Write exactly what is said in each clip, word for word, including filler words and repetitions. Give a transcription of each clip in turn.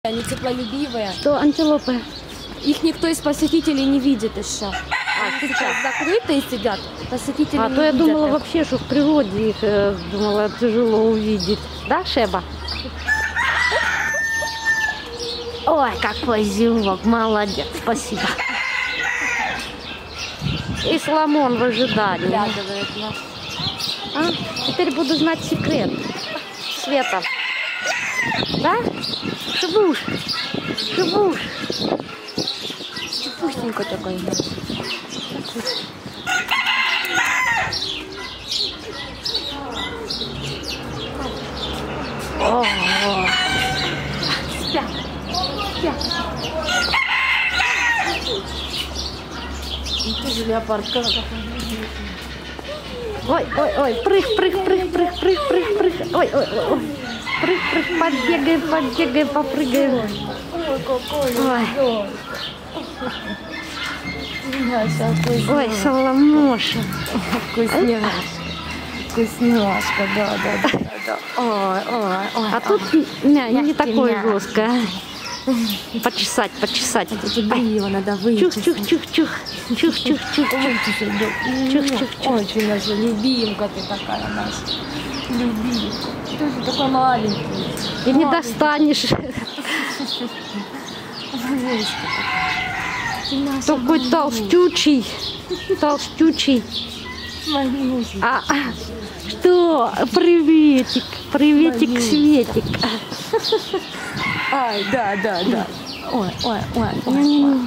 Они теплолюбивые. Что антилопы? Их никто из посетителей не видит еще. А, Они сейчас. сейчас закрытые сидят, посетители А не то я видят думала их. вообще, что в природе их, э, думала, тяжело увидеть. Да, Шеба? Ой, какой зевок, молодец, спасибо. И Соломон в ожидании. Глядывает нас. А? Теперь буду знать секрет Света. Да? Шибуш, шибуш. Чепухенько такой. О, Спят. Спят. Ну, тоже леопард. Как ой, ой, ой, прыг, прыг, прыг, прыг, прыг, прыг, прыг. Ой, ой, ой, ой. Прыг, прыг, побегаем, побегаем, попрыгаем. Ой, какой Ой. Вкусняшка. Ой, Соломоша. Вкусняшка. Вкусняшка, да, да, да, да. Ой, ой, ой. А тут мя, не Мягкий, такое мягкий. жесткое. Почесать, почесать. Тут грива надо Чух, вычистить. чух, чух, чух. Чух, чух, чух, чух. Вычистить, да. Чух, чух, чух. Очень наша любимка ты такая наша. Любимка. Ты же такой маленький. И не достанешь. Такой толстючий. Толстючий. А, что? Приветик. Приветик, Светик. Ай, да, да, да. Ой, ой, ой, ой, ой.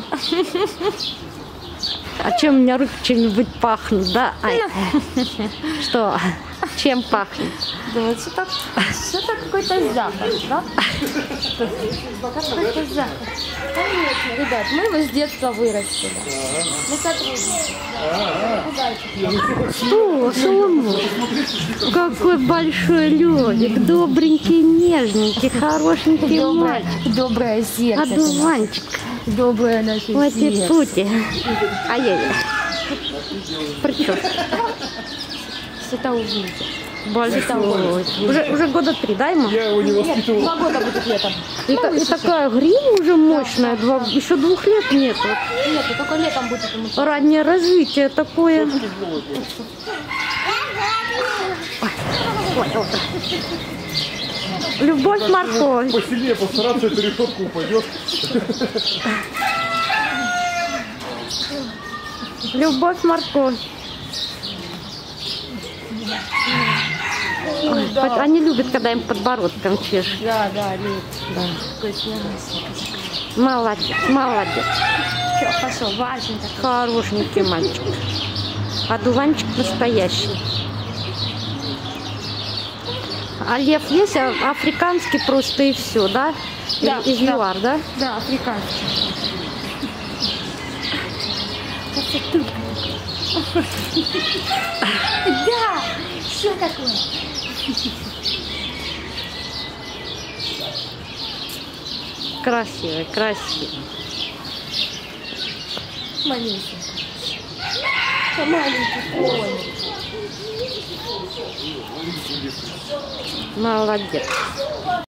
А чем у меня руки чем-нибудь пахнут, да? Ай. Что? Чем пахнет? Да вот что-то, что-то какой-то запах, да? Какой-то запах. Конечно, ребят, мы его с детства вырастили. Мы сотрудники. Удачи. Что, Соломон? Какой большой лёдик, добренький, нежненький, хорошенький Доброе, мальчик. доброе сердце. ты наше. Одуванчик. Доброе наше Вот и сердце. пути. Ай-яй-яй. Причем? Что-то увидел. Большой. Уже, уже года три, да, ему? Я его не Нет, воспитывал. два года будет летом. И, та- и такая грива уже мощная, два, еще двух лет нет. Нет, только летом будет ему. Раннее развитие такое. Ой, ой, ой. Любовь морковь. Посильнее постараться, эта решетка упадет. Любовь морковь. Ой, под- Они любят, когда им подбородком чешут. Да, да, любит. Да. Вкусняшка. Молодец, молодец. Все, пошел, Васенька. Хорошенький мальчик. Одуванчик настоящий. А лев есть, а африканский просто и все, да? Да, Из да. ЮАР, да? Да, африканский. Да, что такое? Красивый, красивый. Маленький. Маленький коник. Молодец.